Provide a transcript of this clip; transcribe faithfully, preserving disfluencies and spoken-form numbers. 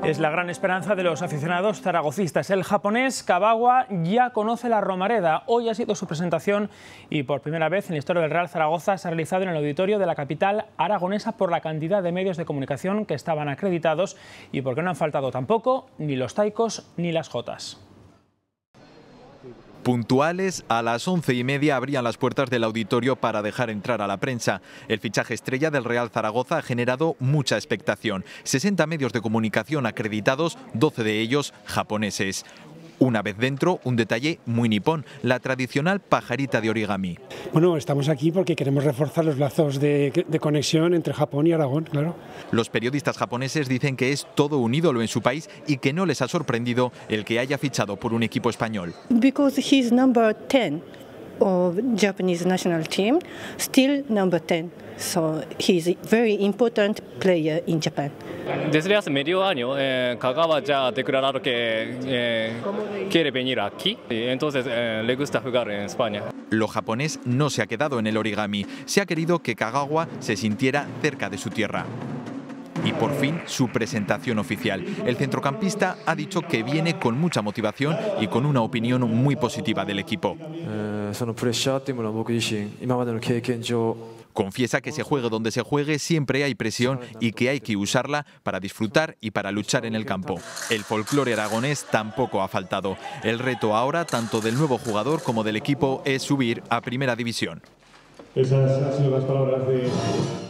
Es la gran esperanza de los aficionados zaragocistas. El japonés Kagawa ya conoce la Romareda. Hoy ha sido su presentación y por primera vez en la historia del Real Zaragoza se ha realizado en el auditorio de la capital aragonesa por la cantidad de medios de comunicación que estaban acreditados y porque no han faltado tampoco ni los taikos ni las jotas. Puntuales, a las once y media abrían las puertas del auditorio para dejar entrar a la prensa. El fichaje estrella del Real Zaragoza ha generado mucha expectación. sesenta medios de comunicación acreditados, doce de ellos japoneses. Una vez dentro, un detalle muy nipón, la tradicional pajarita de origami. Bueno, estamos aquí porque queremos reforzar los lazos de, de conexión entre Japón y Aragón, claro. Los periodistas japoneses dicen que es todo un ídolo en su país y que no les ha sorprendido el que haya fichado por un equipo español. Because he's number ten of Japanese national team, still number ten. So he's a very important player in Japan. Desde hace medio año, eh, Kagawa ya ha declarado que eh, quiere venir aquí, y entonces eh, le gusta jugar en España. Lo japonés no se ha quedado en el origami, se ha querido que Kagawa se sintiera cerca de su tierra. Y por fin su presentación oficial. El centrocampista ha dicho que viene con mucha motivación y con una opinión muy positiva del equipo. Confiesa que se juegue donde se juegue, siempre hay presión y que hay que usarla para disfrutar y para luchar en el campo. El folclore aragonés tampoco ha faltado. El reto ahora, tanto del nuevo jugador como del equipo, es subir a Primera División. Esas han sido las palabras de...